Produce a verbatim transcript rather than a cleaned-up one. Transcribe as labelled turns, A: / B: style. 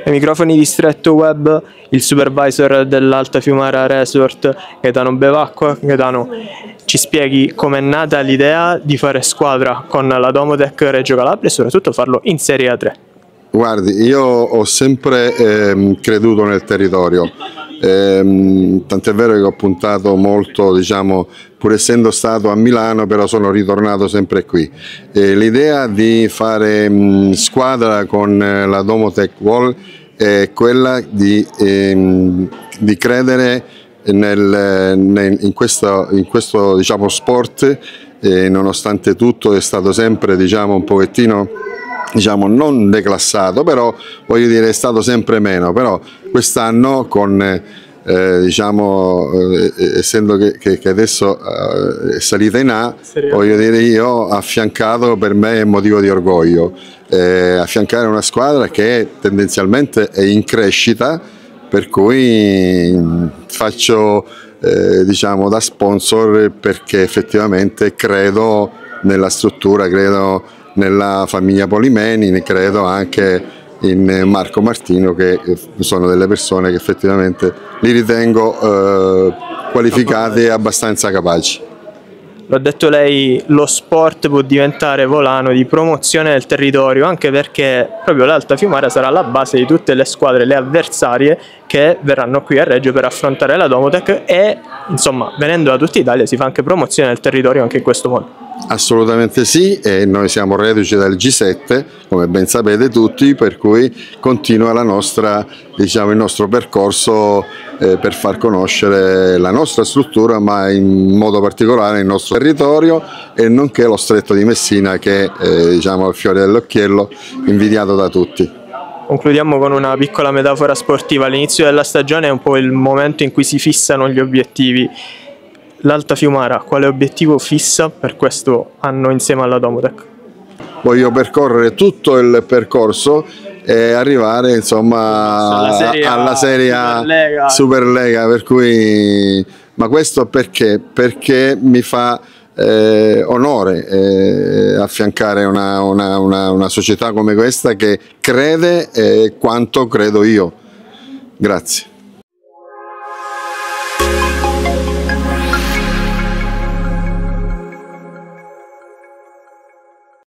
A: Ai microfoni di Stretto Web, il supervisor dell'Alta Fiumara Resort, Gaetano Bevacqua. Gaetano, ci spieghi com'è nata l'idea di fare squadra con la Domotech Reggio Calabria e soprattutto farlo in Serie A tre?
B: Guardi, io ho sempre ehm, creduto nel territorio, ehm, tant'è vero che ho puntato molto, diciamo, pur essendo stato a Milano, però sono ritornato sempre qui. L'idea di fare mh, squadra con la Domotech Wall è quella di, ehm, di credere nel, nel, in questo, in questo diciamo, sport, e nonostante tutto è stato sempre, diciamo, un pochettino, diciamo, non declassato, però voglio dire è stato sempre meno, però quest'anno con eh, diciamo eh, essendo che, che, che adesso eh, è salita in A, voglio dire, io affiancato, per me è motivo di orgoglio eh, affiancare una squadra che tendenzialmente è in crescita, per cui faccio eh, diciamo da sponsor, perché effettivamente credo nella struttura, credo nella famiglia Polimeni, ne credo anche in Marco Martino, che sono delle persone che effettivamente li ritengo eh, qualificati e abbastanza capaci.
A: L'ha detto lei, lo sport può diventare volano di promozione del territorio, anche perché proprio l'Alta Fiumara sarà la base di tutte le squadre, le avversarie che verranno qui a Reggio per affrontare la Domotech e, insomma, venendo da tutta Italia si fa anche promozione del territorio anche in questo modo.
B: Assolutamente sì, e noi siamo reduci dal G sette, come ben sapete tutti, per cui continua la nostra, diciamo, il nostro percorso eh, per far conoscere la nostra struttura, ma in modo particolare il nostro territorio, e nonché lo Stretto di Messina, che è eh, diciamo, il fiore dell'occhiello, invidiato da tutti.
A: Concludiamo con una piccola metafora sportiva. All'inizio della stagione è un po' il momento in cui si fissano gli obiettivi. L'Alta Fiumara quale obiettivo fissa per questo anno insieme alla Domotech?
B: Voglio percorrere tutto il percorso e arrivare, insomma, alla Serie A, alla Serie A Superlega. Superlega, per cui, ma questo perché? Perché mi fa eh, onore eh, affiancare una, una, una, una società come questa che crede eh, quanto credo io. Grazie.